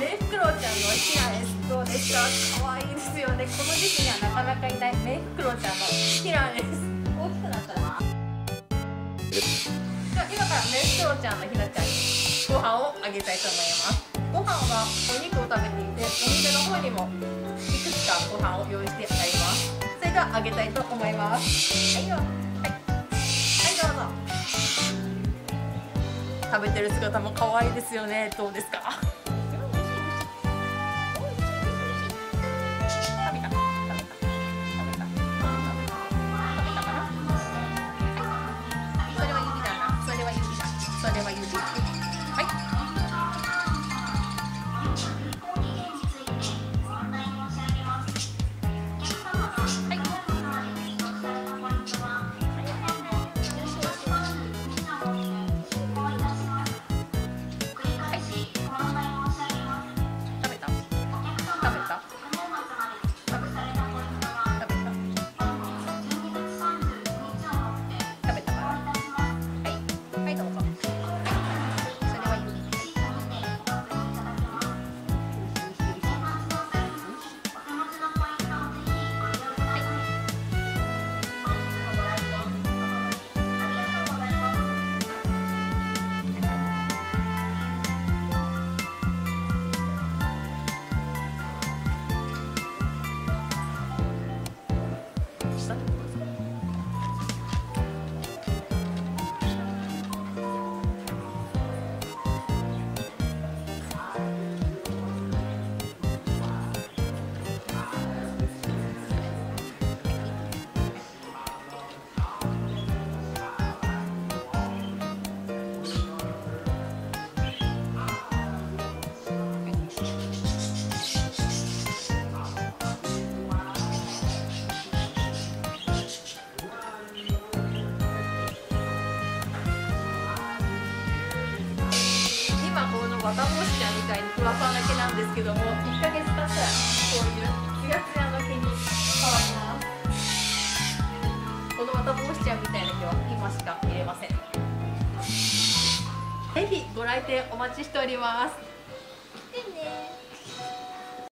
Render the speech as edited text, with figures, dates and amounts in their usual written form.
メイフクロウちゃんのひなです。どうですか？可愛いですよね。この時期にはなかなかいないメイフクロウちゃんのひなです。大きくなったら。じゃあ今からメイフクロウちゃんのひなちゃんにご飯をあげたいと思います。ご飯はお肉を食べていて、お店の方にもいくつかご飯を用意してあります。それではあげたいと思います。はい、どうぞ。はい、どうぞ。食べてる姿も可愛いですよね。どうですか？それは指。はい。わたぼうしちゃんみたいにふわふわな毛なんですけども、1ヶ月経ったらこういうツヤツヤの毛に変わります。このわたぼうしちゃんみたいな毛は今しか見れません。ぜひご来店お待ちしております。